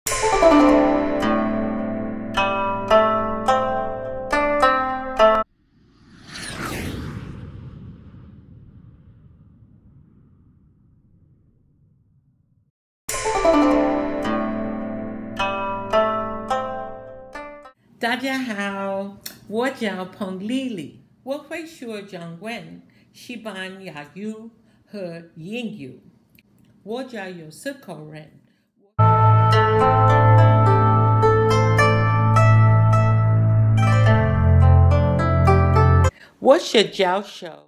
大家好，我叫彭丽丽，我会说中文、西班牙语和英语。我家有4口人。我是教授。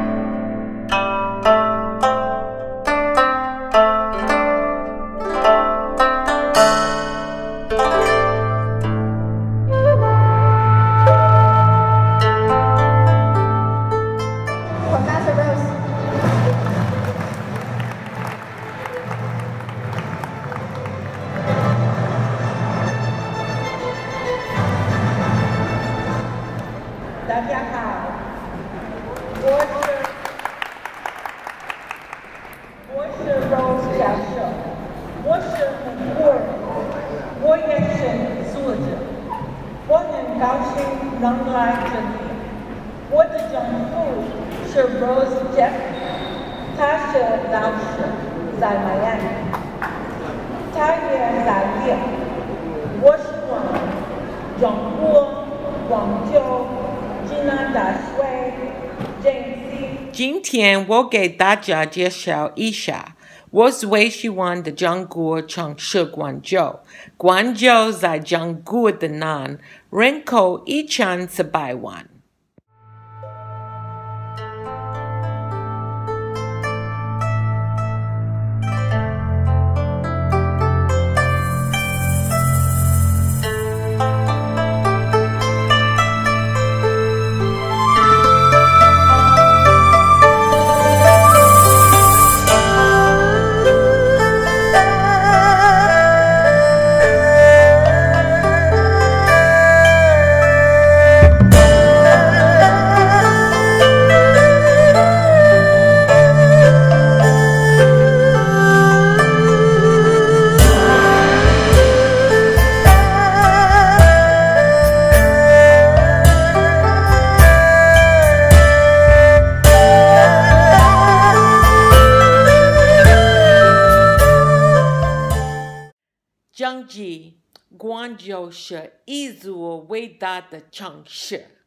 大家好，我是 Rose 教授，我是美国人，我也是作者，我很高兴能来这里。我的丈夫是 Rose Jeff， 他是老师，在迈阿密，他也在业。我喜欢中国广州。今天我给大家介绍一下我最喜欢的中国城市广州。广州在中国的南，人口1400万。广州是一座伟大的城市。